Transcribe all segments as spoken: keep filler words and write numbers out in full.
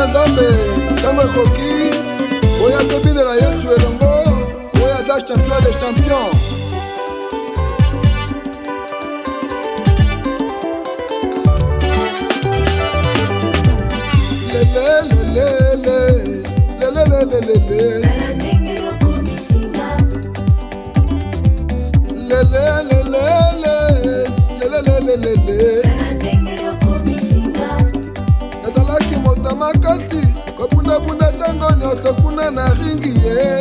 na nzambe ntango ekoki oyo tobinela yesu elongo oyo aza champion de champion. nazalaki moto makasi kobundabunda ntango nyonso kuna na ringi ye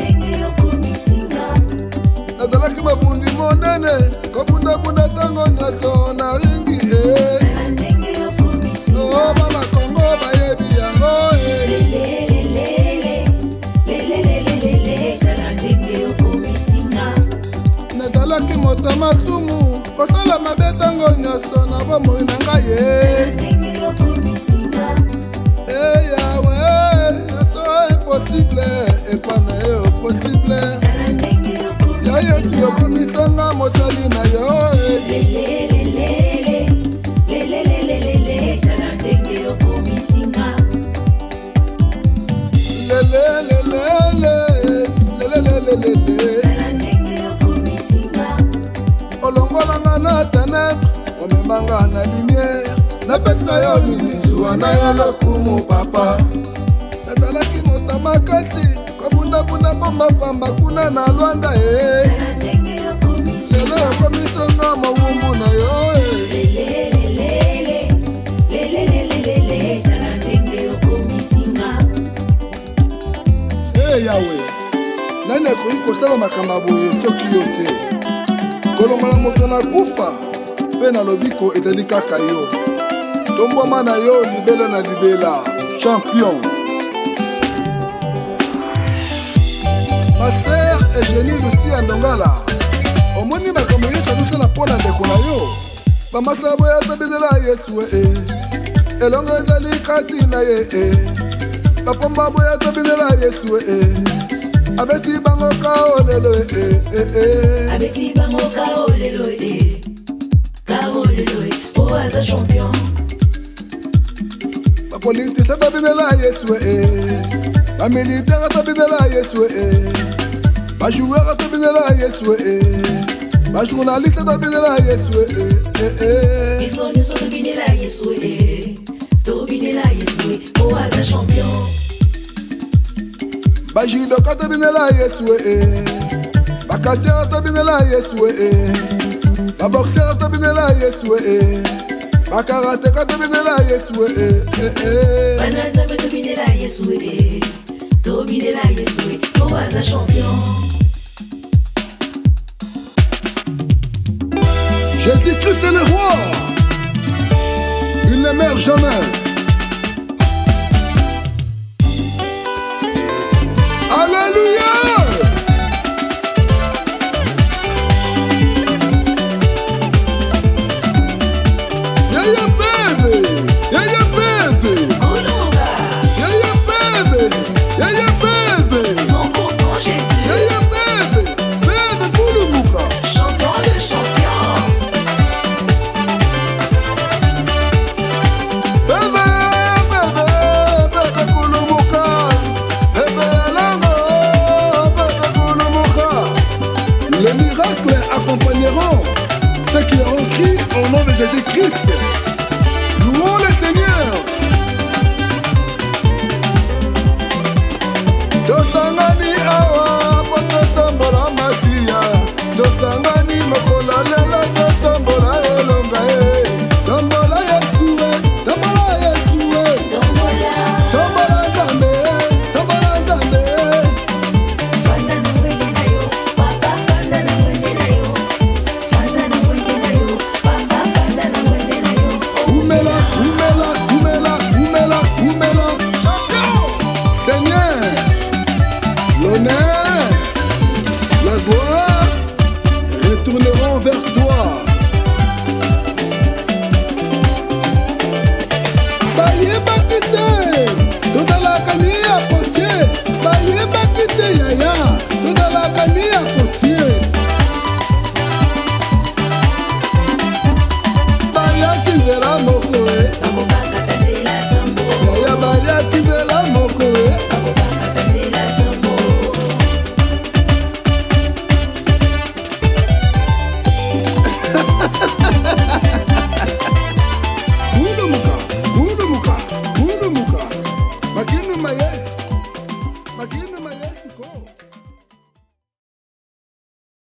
nazalaki mabundi monene kobundabunda ntango nyonso na ringi ye bana kongo bayebi yango nazalaki moto masumu kosala mabe ntango nyonso na bomoi na ngai ye eyawe nyonso impossible epana yo possible yo yesu yokomisanga mosali na yo olongolanga na tenebre omemanga na lumière napesa yo minizuwa na yo lokumu papa nazalaki moto makasi kobundabunda pambapamba kuna na lwanda e lelo yokomisonga mowumbu na yo e yawe nani akoki kosala makambo boye soki yo te kolongola moto na kufa mpe nalobi ko ezali kaka yo tombwama na yo libela na libela champion. Master Eugénie Lucia Ndongala omoni makambo yesu azosala mpo na ndeko na yo bamasabo ya tobezela yesu e elongo ezali kati na ye e bapomba boya tobezela yesu e abeti bango kao lelo e e abeti bango kao lelo e kao lelo e o aza champion bapolisi sa tobezela yesu e bamilitaire tobezela yesu e bajoueur tobezela yesu e bajournaliste tobezela yesu e biso nyonso tobinela yesu e tobinela yesu e o aza champion bajidoka tobinela yesu e bakatera tobinela yesu e baboxer tobinela yesu e bakarateka tobinela yesu e bananzambe tobinela yesu e tobinela yesu e o aza champion. Jésus-Christ est le roi, il ne meurt jamais. Alléluia. Yaya bébé, yaya bébé, yaya bébé, yaya bébé, cent pour cent Jésus, yaya bébé, bébé Kulumuka, champion de champion, bébé, bébé, bébé Kulumuka, bébé Alango, bébé Kulumuka. Les miracles accompagneront ceux qui auront crié au nom de Jésus-Christ. Louons le Seigneur. Dosanga